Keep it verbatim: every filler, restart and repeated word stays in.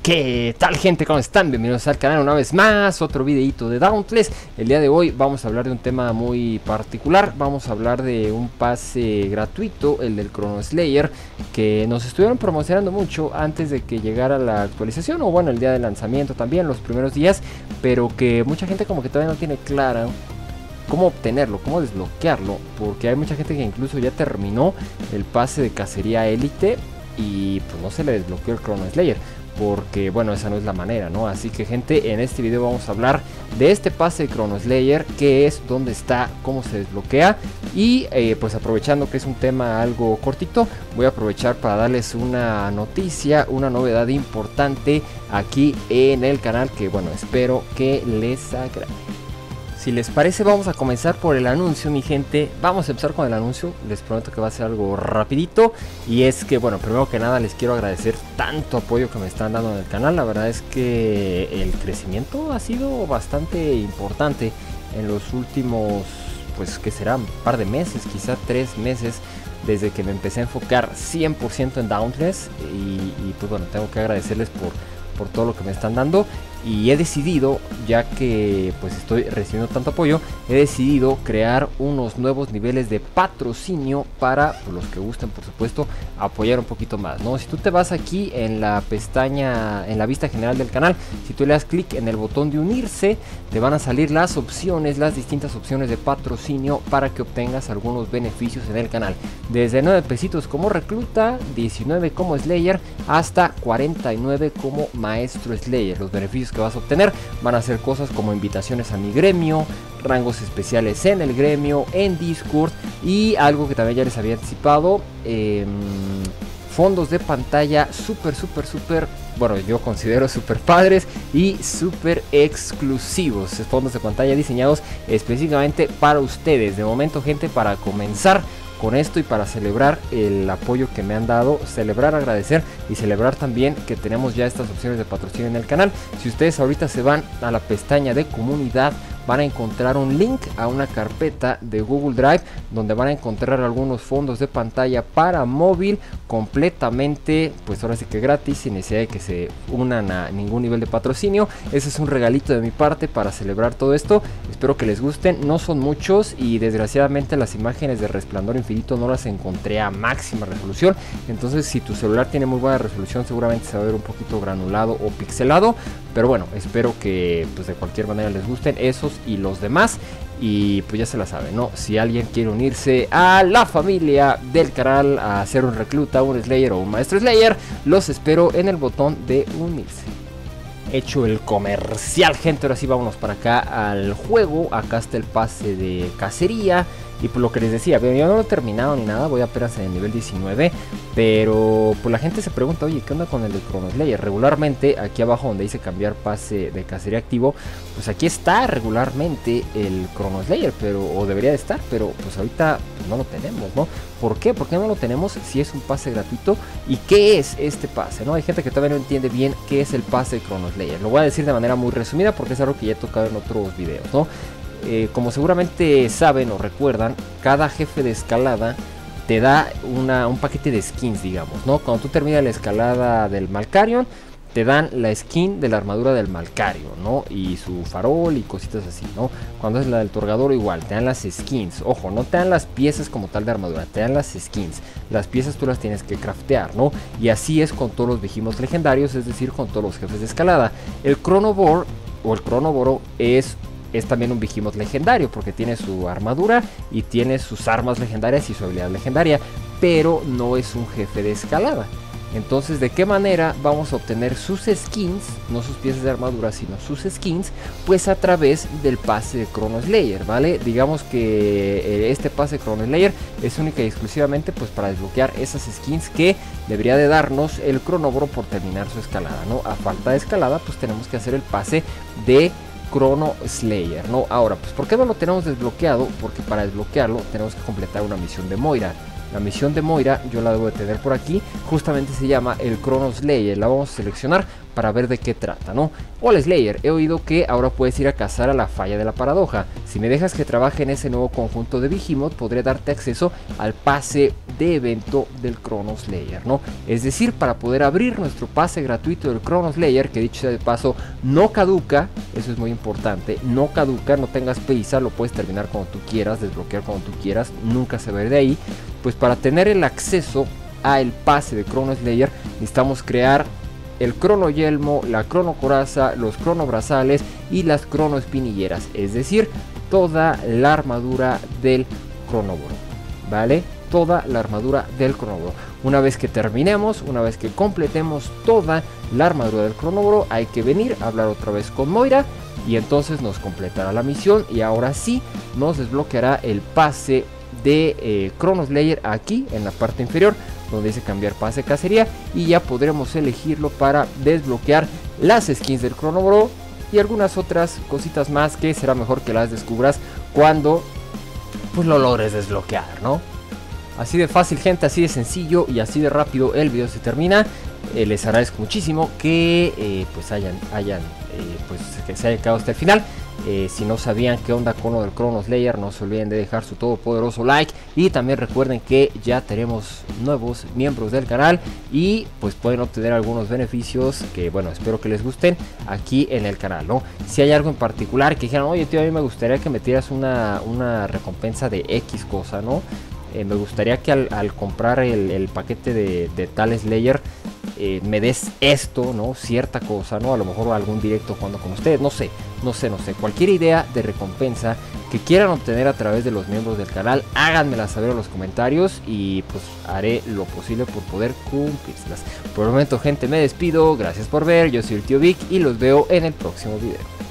¿Qué tal, gente? ¿Cómo están? Bienvenidos al canal una vez más, otro videito de Dauntless. El día de hoy vamos a hablar de un tema muy particular. Vamos a hablar de un pase gratuito, el del Chrono Slayer, que nos estuvieron promocionando mucho antes de que llegara la actualización, o bueno, el día de lanzamiento también, los primeros días, pero que mucha gente como que todavía no tiene clara cómo obtenerlo, cómo desbloquearlo, porque hay mucha gente que incluso ya terminó el pase de cacería élite y pues no se le desbloqueó el Chrono Slayer, porque bueno, esa no es la manera, ¿no? Así que, gente, en este video vamos a hablar de este pase de Chrono Slayer, qué es, dónde está, cómo se desbloquea, y eh, pues aprovechando que es un tema algo cortito, voy a aprovechar para darles una noticia, una novedad importante aquí en el canal, que bueno, espero que les agrade. Si les parece, vamos a comenzar por el anuncio, mi gente. Vamos a empezar con el anuncio. Les prometo que va a ser algo rapidito. Y es que, bueno, primero que nada les quiero agradecer tanto apoyo que me están dando en el canal. La verdad es que el crecimiento ha sido bastante importante en los últimos, pues, ¿qué será? Un par de meses, quizá tres meses, desde que me empecé a enfocar cien por ciento en Dauntless. Y, y pues bueno, tengo que agradecerles por, por todo lo que me están dando. Y he decidido, ya que pues estoy recibiendo tanto apoyo, he decidido crear unos nuevos niveles de patrocinio para pues, los que gusten, por supuesto, apoyar un poquito más, ¿no? Si tú te vas aquí en la pestaña, en la vista general del canal, si tú le das clic en el botón de unirse, te van a salir las opciones, las distintas opciones de patrocinio para que obtengas algunos beneficios en el canal. Desde nueve pesitos como recluta, diecinueve como Slayer, hasta cuarenta y nueve como maestro Slayer. Los beneficios que vas a obtener van a ser cosas como invitaciones a mi gremio, rangos especiales en el gremio, en Discord, y algo que también ya les había anticipado, eh, fondos de pantalla súper súper súper, bueno, yo considero súper padres y súper exclusivos. Fondos de pantalla diseñados específicamente para ustedes. De momento, gente, para comenzar con esto y para celebrar el apoyo que me han dado, celebrar, agradecer y celebrar también que tenemos ya estas opciones de patrocinio en el canal. Si ustedes ahorita se van a la pestaña de comunidad, van a encontrar un link a una carpeta de Google Drive donde van a encontrar algunos fondos de pantalla para móvil completamente, pues ahora sí que gratis, sin necesidad de que se unan a ningún nivel de patrocinio. Ese es un regalito de mi parte para celebrar todo esto. Espero que les gusten. No son muchos y desgraciadamente las imágenes de Resplandor Infinito no las encontré a máxima resolución. Entonces, si tu celular tiene muy buena resolución, seguramente se va a ver un poquito granulado o pixelado. Pero bueno, espero que pues de cualquier manera les gusten esos y los demás. Y pues ya se la saben, ¿no? Si alguien quiere unirse a la familia del canal, a ser un recluta, un Slayer o un maestro Slayer, los espero en el botón de unirse. Hecho el comercial, gente, ahora sí vámonos para acá al juego. Acá está el pase de cacería. Y por lo que les decía, yo no lo he terminado ni nada, voy apenas en el nivel diecinueve. Pero pues la gente se pregunta, oye, ¿qué onda con el de Chrono Slayer? Regularmente, aquí abajo donde dice cambiar pase de cacería activo, pues aquí está regularmente el Chrono Slayer, pero, o debería de estar, pero pues ahorita pues, no lo tenemos, ¿no? ¿Por qué? ¿Por qué no lo tenemos si es un pase gratuito? ¿Y qué es este pase, no? Hay gente que todavía no entiende bien qué es el pase de Chrono Slayer. Lo voy a decir de manera muy resumida porque es algo que ya he tocado en otros videos, ¿no? Eh, como seguramente saben o recuerdan, cada jefe de escalada te da una, un paquete de skins, digamos, ¿no? Cuando tú terminas la escalada del Malcarion, te dan la skin de la armadura del Malcarion, ¿no? Y su farol y cositas así, ¿no? Cuando es la del Torgador igual, te dan las skins. Ojo, no te dan las piezas como tal de armadura, te dan las skins. Las piezas tú las tienes que craftear, ¿no? Y así es con todos los Vigimos legendarios, es decir, con todos los jefes de escalada. El Chronobor o el Chronoboro es... es también un Behemoth legendario porque tiene su armadura y tiene sus armas legendarias y su habilidad legendaria, pero no es un jefe de escalada. Entonces, ¿de qué manera vamos a obtener sus skins? No sus piezas de armadura, sino sus skins, pues a través del pase de Chrono Slayer, ¿vale? Digamos que este pase de Chrono Slayer es única y exclusivamente pues para desbloquear esas skins que debería de darnos el Chronoboro por terminar su escalada, ¿no? A falta de escalada, pues tenemos que hacer el pase de Chrono Slayer, ¿no? Ahora, pues ¿por qué no lo tenemos desbloqueado? Porque para desbloquearlo tenemos que completar una misión de Moira. La misión de Moira, yo la debo de tener por aquí, justamente se llama el Chrono Slayer. La vamos a seleccionar para ver de qué trata, ¿no? Hola Slayer, he oído que ahora puedes ir a cazar a la falla de la paradoja. Si me dejas que trabaje en ese nuevo conjunto de Behemoth, podré darte acceso al pase de evento del Chrono Slayer, ¿no? Es decir, para poder abrir nuestro pase gratuito del Chrono Slayer, que dicho sea de paso, no caduca, eso es muy importante, no caduca, no tengas prisa, lo puedes terminar cuando tú quieras, desbloquear cuando tú quieras, nunca se va a ir de ahí. Pues para tener el acceso al pase de Chrono Slayer, necesitamos crear el crono yelmo, la crono coraza, los crono brazales y las crono espinilleras, es decir, toda la armadura del cronoboro, ¿vale? Toda la armadura del cronoboro. Una vez que terminemos, una vez que completemos toda la armadura del cronoboro, hay que venir a hablar otra vez con Moira y entonces nos completará la misión y ahora sí nos desbloqueará el pase de eh, Chrono Slayer aquí en la parte inferior, donde dice cambiar pase cacería, y ya podremos elegirlo para desbloquear las skins del cronoboro y algunas otras cositas más que será mejor que las descubras cuando pues lo logres desbloquear, ¿no? Así de fácil, gente, así de sencillo y así de rápido el video se termina. Eh, les agradezco muchísimo que eh, pues hayan, hayan eh, pues que se hayan quedado hasta el final. Eh, si no sabían qué onda con lo del Chrono Slayer, no se olviden de dejar su todopoderoso like. Y también recuerden que ya tenemos nuevos miembros del canal y pues pueden obtener algunos beneficios que, bueno, espero que les gusten aquí en el canal, ¿no? Si hay algo en particular que dijeran, oye tío, a mí me gustaría que me tiras una, una recompensa de X cosa, ¿no? Eh, me gustaría que al, al comprar el, el paquete de, de tal Slayer eh, me des esto, ¿no? Cierta cosa, ¿no? A lo mejor algún directo jugando con ustedes, no sé, no sé, no sé. Cualquier idea de recompensa que quieran obtener a través de los miembros del canal, háganmela saber en los comentarios y pues haré lo posible por poder cumplirlas. Por el momento, gente, me despido. Gracias por ver. Yo soy el tío Vic y los veo en el próximo video.